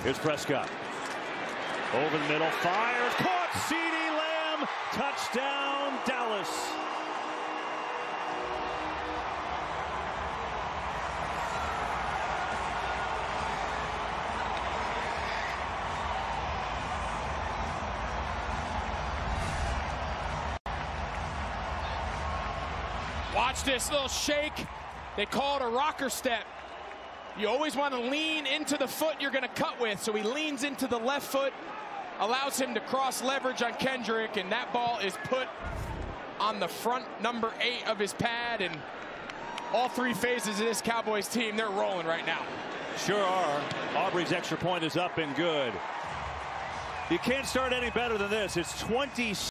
Here's Prescott. Over the middle, fires, caught, CeeDee Lamb, touchdown, Dallas. Watch this little shake. They call it a rocker step. You always want to lean into the foot you're going to cut with. So he leans into the left foot, allows him to cross leverage on Kendrick, and that ball is put on the front number 8 of his pad. And all 3 phases of this Cowboys team, they're rolling right now. Sure are. Aubrey's extra point is up and good. You can't start any better than this. It's 20.